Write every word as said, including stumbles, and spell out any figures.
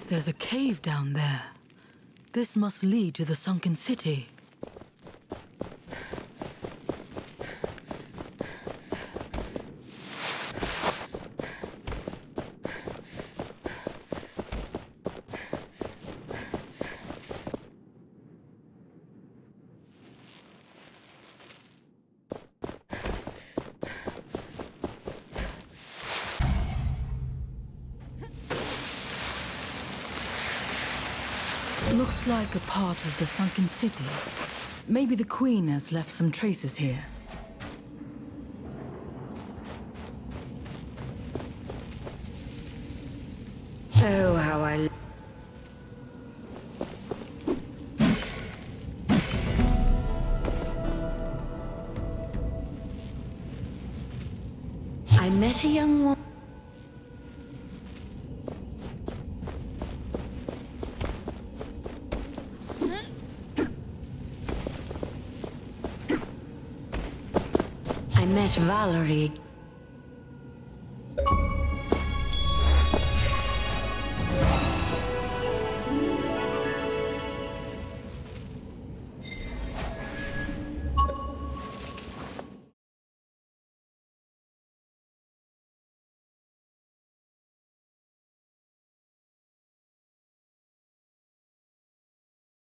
There's a cave down there. This must lead to the sunken city. Looks like a part of the sunken city. Maybe the Queen has left some traces here. Oh, how I... I met a young woman. I met Valerie.